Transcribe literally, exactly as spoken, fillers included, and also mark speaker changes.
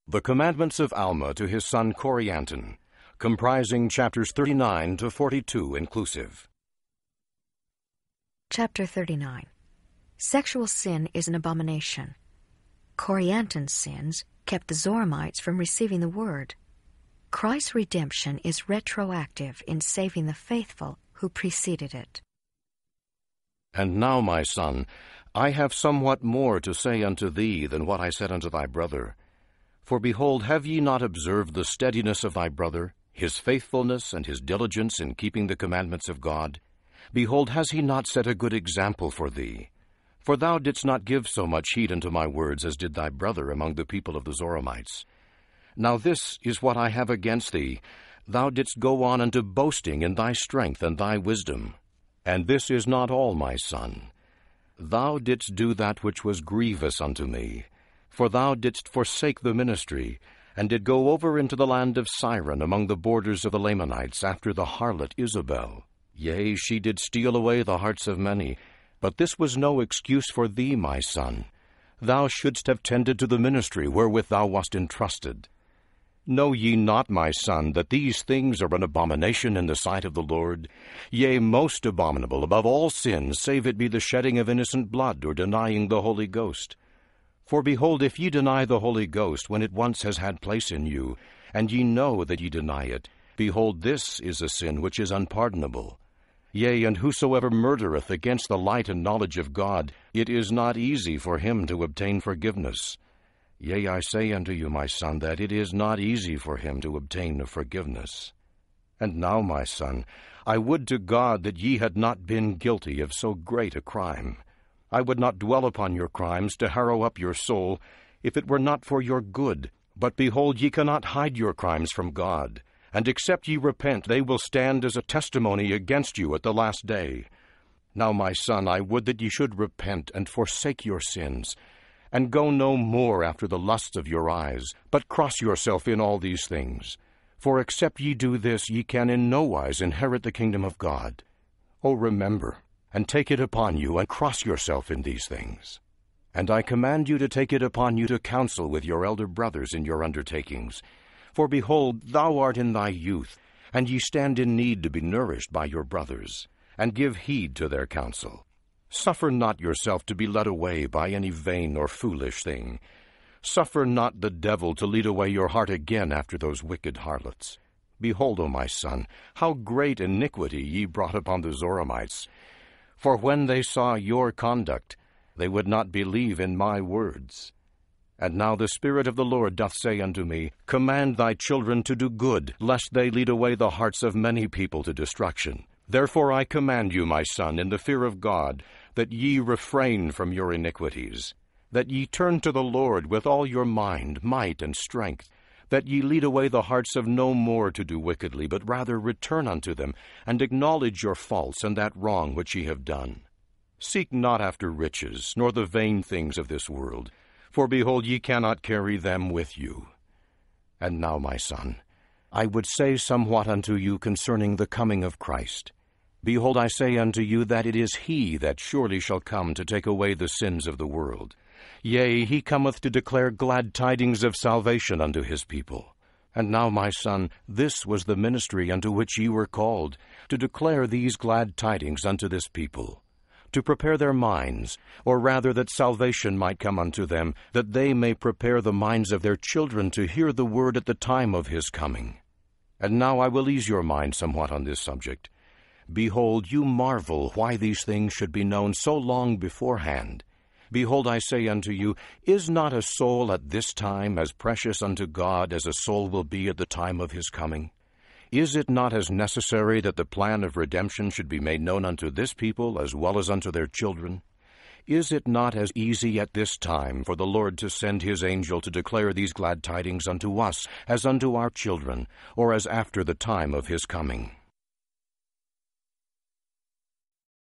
Speaker 1: The Commandments of Alma to his son Corianton, comprising chapters thirty-nine to forty-two inclusive.
Speaker 2: Chapter thirty-nine. Sexual sin is an abomination. Corianton's sins kept the Zoramites from receiving the word. Christ's redemption is retroactive in saving the faithful who preceded it.
Speaker 1: And now, my son, I have somewhat more to say unto thee than what I said unto thy brother. For behold, have ye not observed the steadiness of thy brother, his faithfulness and his diligence in keeping the commandments of God? Behold, has he not set a good example for thee? For thou didst not give so much heed unto my words as did thy brother among the people of the Zoramites. Now this is what I have against thee. Thou didst go on unto boasting in thy strength and thy wisdom. And this is not all, my son. Thou didst do that which was grievous unto me. For thou didst forsake the ministry, and did go over into the land of Siren among the borders of the Lamanites after the harlot Isabel. Yea, she did steal away the hearts of many. But this was no excuse for thee, my son. Thou shouldst have tended to the ministry wherewith thou wast entrusted. Know ye not, my son, that these things are an abomination in the sight of the Lord? Yea, most abominable above all sins, save it be the shedding of innocent blood, or denying the Holy Ghost. For behold, if ye deny the Holy Ghost, when it once has had place in you, and ye know that ye deny it, behold, this is a sin which is unpardonable. Yea, and whosoever murdereth against the light and knowledge of God, it is not easy for him to obtain forgiveness. Yea, I say unto you, my son, that it is not easy for him to obtain forgiveness. And now, my son, I would to God that ye had not been guilty of so great a crime. I would not dwell upon your crimes to harrow up your soul, if it were not for your good. But behold, ye cannot hide your crimes from God. And except ye repent, they will stand as a testimony against you at the last day. Now, my son, I would that ye should repent and forsake your sins, and go no more after the lusts of your eyes, but cross yourself in all these things. For except ye do this, ye can in no wise inherit the kingdom of God. O remember, and take it upon you, and cross yourself in these things. And I command you to take it upon you to counsel with your elder brothers in your undertakings. For behold, thou art in thy youth, and ye stand in need to be nourished by your brothers, and give heed to their counsel. Suffer not yourself to be led away by any vain or foolish thing. Suffer not the devil to lead away your heart again after those wicked harlots. Behold, O my son, how great iniquity ye brought upon the Zoramites. For when they saw your conduct, they would not believe in my words. And now the Spirit of the Lord doth say unto me, Command thy children to do good, lest they lead away the hearts of many people to destruction. Therefore I command you, my son, in the fear of God, that ye refrain from your iniquities, that ye turn to the Lord with all your mind, might, and strength, that ye lead away the hearts of no more to do wickedly, but rather return unto them, and acknowledge your faults and that wrong which ye have done. Seek not after riches, nor the vain things of this world, for behold, ye cannot carry them with you. And now, my son, I would say somewhat unto you concerning the coming of Christ. Behold, I say unto you that it is he that surely shall come to take away the sins of the world. Yea, he cometh to declare glad tidings of salvation unto his people. And now, my son, this was the ministry unto which ye were called, to declare these glad tidings unto this people, to prepare their minds, or rather that salvation might come unto them, that they may prepare the minds of their children to hear the word at the time of his coming. And now I will ease your mind somewhat on this subject. Behold, you marvel why these things should be known so long beforehand. Behold, I say unto you, is not a soul at this time as precious unto God as a soul will be at the time of his coming? Is it not as necessary that the plan of redemption should be made known unto this people as well as unto their children? Is it not as easy at this time for the Lord to send his angel to declare these glad tidings unto us as unto our children, or as after the time of his coming?